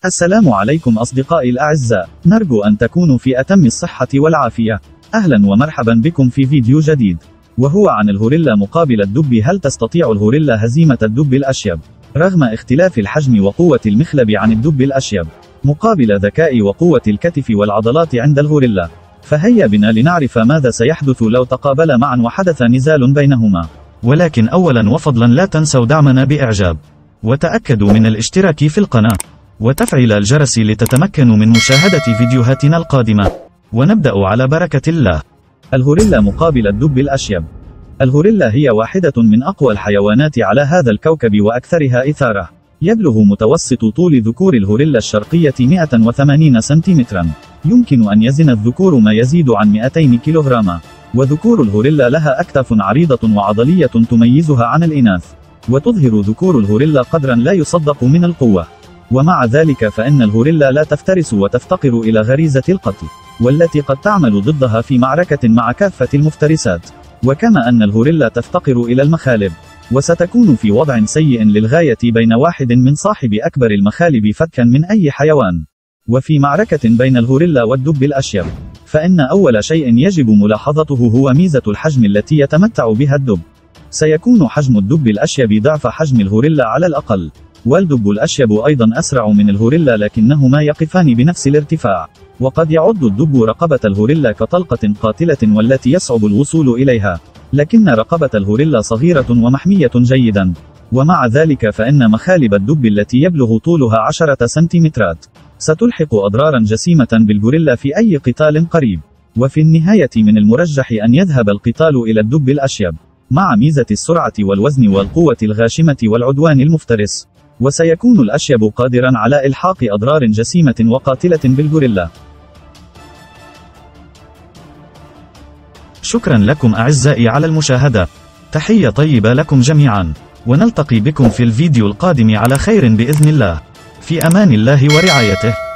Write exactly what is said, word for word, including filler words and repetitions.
السلام عليكم أصدقائي الأعزاء، نرجو أن تكونوا في أتم الصحة والعافية. أهلا ومرحبا بكم في فيديو جديد، وهو عن الغوريلا مقابل الدب. هل تستطيع الغوريلا هزيمة الدب الأشيب؟ رغم اختلاف الحجم وقوة المخلب عن الدب الأشيب، مقابل ذكاء وقوة الكتف والعضلات عند الغوريلا، فهيا بنا لنعرف ماذا سيحدث لو تقابلا معا وحدث نزال بينهما. ولكن أولا وفضلا لا تنسوا دعمنا بإعجاب، وتأكدوا من الاشتراك في القناة، وتفعيل الجرس لتتمكنوا من مشاهدة فيديوهاتنا القادمة. ونبدأ على بركة الله. الغوريلا مقابل الدب الأشيب. الغوريلا هي واحدة من أقوى الحيوانات على هذا الكوكب وأكثرها إثارة. يبلغ متوسط طول ذكور الغوريلا الشرقية مئة وثمانين سنتيمترا. يمكن أن يزن الذكور ما يزيد عن مئتين كيلوغراما. وذكور الغوريلا لها أكتاف عريضة وعضلية تميزها عن الإناث. وتظهر ذكور الغوريلا قدرا لا يصدق من القوة. ومع ذلك فإن الغوريلا لا تفترس وتفتقر إلى غريزة القتل، والتي قد تعمل ضدها في معركة مع كافة المفترسات. وكما أن الغوريلا تفتقر إلى المخالب، وستكون في وضع سيء للغاية بين واحد من صاحب أكبر المخالب فتكا من أي حيوان. وفي معركة بين الغوريلا والدب الأشيب، فإن أول شيء يجب ملاحظته هو ميزة الحجم التي يتمتع بها الدب. سيكون حجم الدب الأشيب ضعف حجم الغوريلا على الأقل. والدب الأشيب أيضا أسرع من الغوريلا، لكنهما يقفان بنفس الارتفاع. وقد يعد الدب رقبة الغوريلا كطلقة قاتلة والتي يصعب الوصول إليها، لكن رقبة الغوريلا صغيرة ومحمية جيدا. ومع ذلك فإن مخالب الدب التي يبلغ طولها عشرة سنتيمترات ستلحق أضرارا جسيمة بالغوريلا في أي قتال قريب. وفي النهاية من المرجح أن يذهب القتال إلى الدب الأشيب، مع ميزة السرعة والوزن والقوة الغاشمة والعدوان المفترس. وسيكون الأشيب قادرا على إلحاق أضرار جسيمة وقاتلة بالغوريلا. شكرا لكم أعزائي على المشاهدة. تحية طيبة لكم جميعا، ونلتقي بكم في الفيديو القادم على خير بإذن الله. في أمان الله ورعايته.